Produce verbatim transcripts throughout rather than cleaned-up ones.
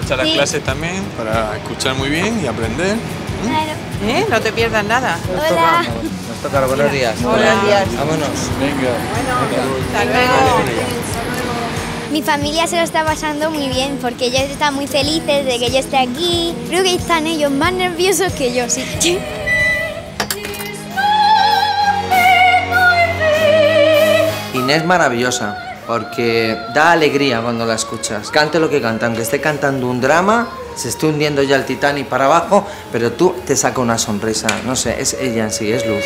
aprovechar las Sí. clases también para escuchar muy bien y aprender. Claro. ¿Eh? No te pierdas nada. Hola. Nos toca, buenos días. Buenos días. Vámonos. Venga. Hasta luego. Mi familia se lo está pasando muy bien porque ellos están muy felices de que yo esté aquí. Creo que están ellos más nerviosos que yo, sí. Inés maravillosa, porque da alegría cuando la escuchas. Cante lo que canta, aunque esté cantando un drama, se esté hundiendo ya el Titanic para abajo, pero tú te saca una sonrisa. No sé, es ella en sí, es luz.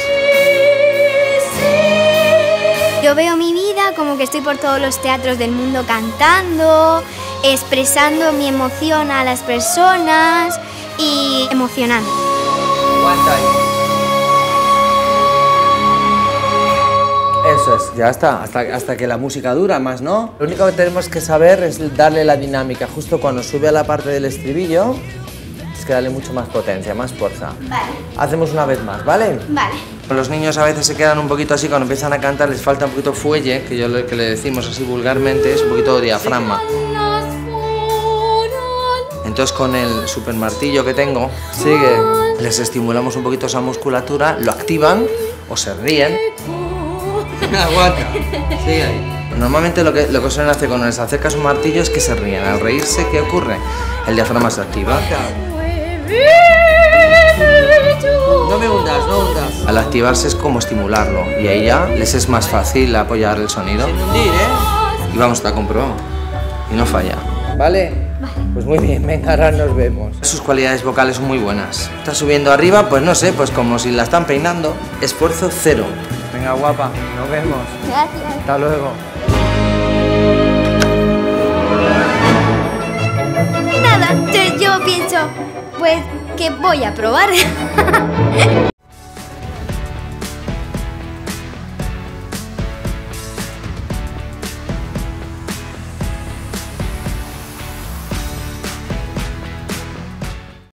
Yo veo mi vida como que estoy por todos los teatros del mundo cantando, expresando mi emoción a las personas y emocionando. Aguanta ahí. Eso es, ya está, hasta, hasta que la música dura más, ¿no? Lo único que tenemos que saber es darle la dinámica. Justo cuando sube a la parte del estribillo, es que darle mucho más potencia, más fuerza. Vale. Hacemos una vez más, ¿vale? Vale. Los niños a veces se quedan un poquito así, cuando empiezan a cantar les falta un poquito fuelle, que yo le, que le decimos así vulgarmente, es un poquito diafragma. Entonces con el super martillo que tengo, sigue, les estimulamos un poquito esa musculatura, lo activan o se ríen. Aguanta, sigue ahí. Normalmente lo que, lo que suelen hacer cuando les acercas un martillo es que se ríen. Al reírse, ¿qué ocurre? El diafragma se activa. No me hundas, no hundas. Al activarse es como estimularlo y ahí ya les es más fácil apoyar el sonido. Sin hundir, ¿eh? Y vamos, está comprobado. Y no falla. ¿Vale? Pues muy bien, venga, ahora nos vemos. Sus cualidades vocales son muy buenas. Está subiendo arriba, pues no sé, pues como si la están peinando. Esfuerzo cero. Venga, guapa, nos vemos. Gracias. Hasta luego. Nada, yo, yo pienso, pues que voy a probar.